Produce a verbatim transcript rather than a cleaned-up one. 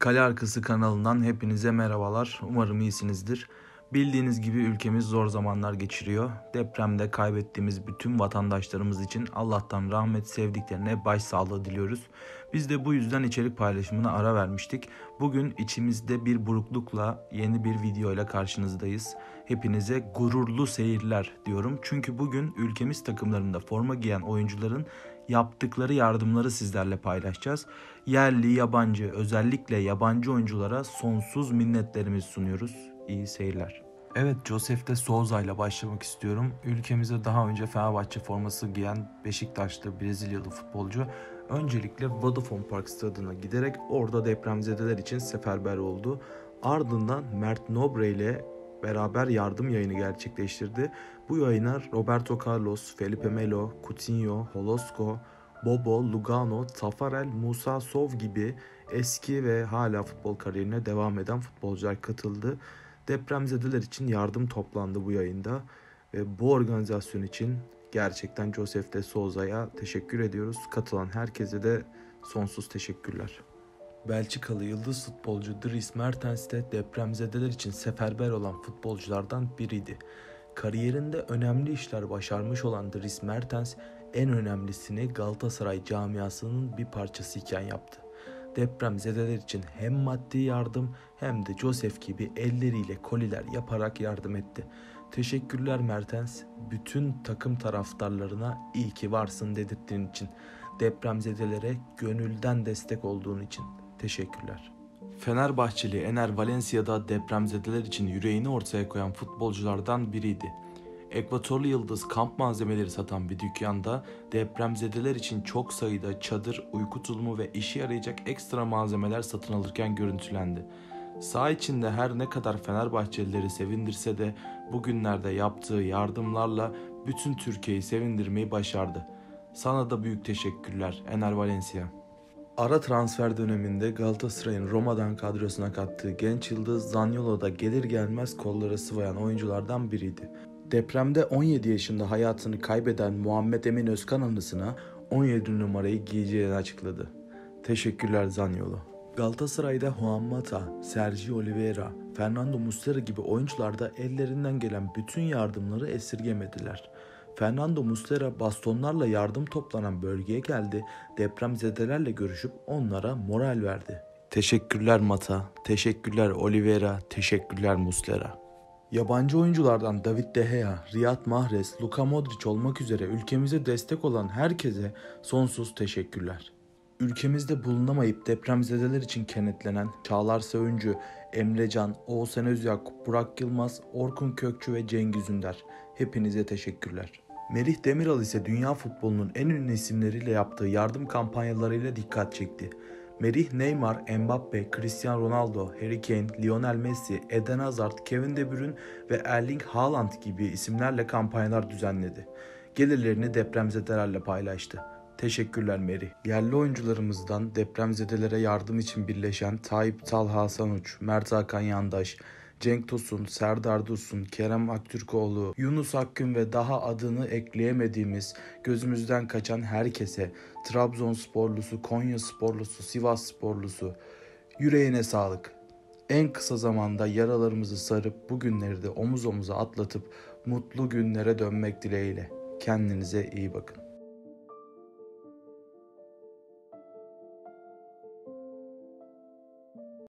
Kale Arkası kanalından hepinize merhabalar. Umarım iyisinizdir. Bildiğiniz gibi ülkemiz zor zamanlar geçiriyor. Depremde kaybettiğimiz bütün vatandaşlarımız için Allah'tan rahmet, sevdiklerine başsağlığı diliyoruz. Biz de bu yüzden içerik paylaşımına ara vermiştik. Bugün içimizde bir buruklukla yeni bir video ile karşınızdayız. Hepinize gururlu seyirler diyorum. Çünkü bugün ülkemiz takımlarında forma giyen oyuncuların yaptıkları yardımları sizlerle paylaşacağız. Yerli, yabancı, özellikle yabancı oyunculara sonsuz minnetlerimizi sunuyoruz. İyi seyirler. Evet, Josef de Souza ile başlamak istiyorum. Ülkemize daha önce Fenerbahçe forması giyen Beşiktaşlı Brezilyalı futbolcu öncelikle Vodafone Park stadına giderek orada depremzedeler için seferber oldu. Ardından Mert Nobre ile beraber yardım yayını gerçekleştirdi. Bu yayına Roberto Carlos, Felipe Melo, Coutinho, Holosko, Bobo, Lugano, Tafarel, Musa Sov gibi eski ve hala futbol kariyerine devam eden futbolcular katıldı. Depremzedeler için yardım toplandı bu yayında ve bu organizasyon için gerçekten Josef de Souza'ya teşekkür ediyoruz. Katılan herkese de sonsuz teşekkürler. Belçikalı yıldız futbolcu Dries Mertens de depremzedeler için seferber olan futbolculardan biriydi. Kariyerinde önemli işler başarmış olan Dries Mertens en önemlisini Galatasaray camiasının bir parçasıyken yaptı. Depremzedeler için hem maddi yardım hem de Josef gibi elleriyle koliler yaparak yardım etti. Teşekkürler Mertens, bütün takım taraftarlarına iyi ki varsın dedirttiğin için, depremzedelere gönülden destek olduğun için teşekkürler. Fenerbahçeli Ener Valencia da depremzedeler için yüreğini ortaya koyan futbolculardan biriydi. Ekvatorlu Yıldız kamp malzemeleri satan bir dükkanda depremzedeler için çok sayıda çadır, uyku tulumu ve işe yarayacak ekstra malzemeler satın alırken görüntülendi. Saha içinde her ne kadar Fenerbahçelileri sevindirse de bugünlerde yaptığı yardımlarla bütün Türkiye'yi sevindirmeyi başardı. Sana da büyük teşekkürler Ener Valencia. Ara transfer döneminde Galatasaray'ın Roma'dan kadrosuna kattığı genç yıldız Zaniolo da gelir gelmez kolları sıvayan oyunculardan biriydi. Depremde on yedi yaşında hayatını kaybeden Muhammed Emin Özkan anısına on yedi numarayı giyeceğini açıkladı. Teşekkürler Zaniolo. Galatasaray'da Juan Mata, Sergio Oliveira, Fernando Muslera gibi oyuncular da ellerinden gelen bütün yardımları esirgemediler. Fernando Muslera bastonlarla yardım toplanan bölgeye geldi, depremzedelerle görüşüp onlara moral verdi. Teşekkürler Mata, teşekkürler Oliveira, teşekkürler Muslera. Yabancı oyunculardan David De Gea, Riyad Mahrez, Luka Modric olmak üzere ülkemize destek olan herkese sonsuz teşekkürler. Ülkemizde bulunamayıp depremzedeler için kenetlenen Çağlar Söyüncü, Emre Can, Oğuzhan Özyakup, Burak Yılmaz, Orkun Kökçü ve Cengiz Ünder. Hepinize teşekkürler. Merih Demiral ise dünya futbolunun en ünlü isimleriyle yaptığı yardım kampanyalarıyla dikkat çekti. Merih, Neymar, Mbappe, Cristiano Ronaldo, Harry Kane, Lionel Messi, Eden Hazard, Kevin De Bruyne ve Erling Haaland gibi isimlerle kampanyalar düzenledi. Gelirlerini depremzedelerle paylaştı. Teşekkürler Merih. Yerli oyuncularımızdan depremzedelere yardım için birleşen Tayyip Talha Sanuç, Mert Hakan Yandaş, Cenk Tosun, Serdar Dursun, Kerem Aktürkoğlu, Yunus Akgün ve daha adını ekleyemediğimiz, gözümüzden kaçan herkese, Trabzonsporlusu, Konyasporlusu, Sivassporlusu, yüreğine sağlık. En kısa zamanda yaralarımızı sarıp bu günleri de omuz omuza atlatıp mutlu günlere dönmek dileğiyle. Kendinize iyi bakın.